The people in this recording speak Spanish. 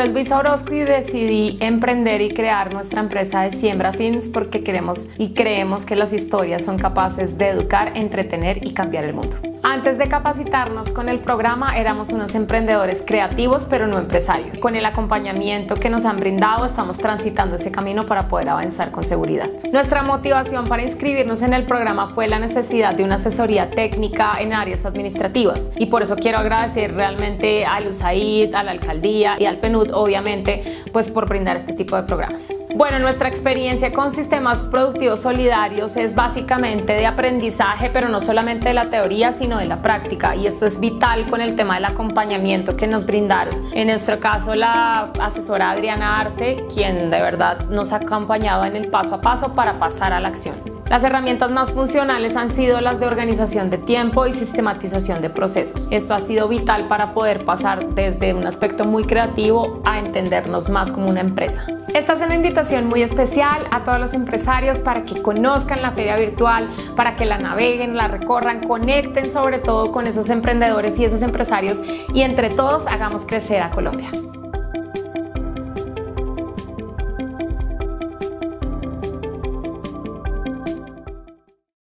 nombre es Luisa Orozco y decidí emprender y crear nuestra empresa de Siembra Films porque queremos y creemos que las historias son capaces de educar, entretener y cambiar el mundo. Antes de capacitarnos con el programa éramos unos emprendedores creativos pero no empresarios. Con el acompañamiento que nos han brindado estamos transitando ese camino para poder avanzar con seguridad. Nuestra motivación para inscribirnos en el programa fue la necesidad de una asesoría técnica en áreas administrativas y por eso quiero agradecer realmente al USAID, a la alcaldía y al PNUD obviamente pues por brindar este tipo de programas. Bueno, nuestra experiencia con sistemas productivos solidarios es básicamente de aprendizaje, pero no solamente de la teoría sino de la práctica, y esto es vital con el tema del acompañamiento que nos brindaron. En nuestro caso la asesora Adriana Arce, quien de verdad nos ha acompañado en el paso a paso para pasar a la acción. Las herramientas más funcionales han sido las de organización de tiempo y sistematización de procesos. Esto ha sido vital para poder pasar desde un aspecto muy creativo a entendernos más como una empresa. Esta es una invitación muy especial a todos los empresarios para que conozcan la feria virtual, para que la naveguen, la recorran, conecten sobre todo con esos emprendedores y esos empresarios y entre todos hagamos crecer a Colombia.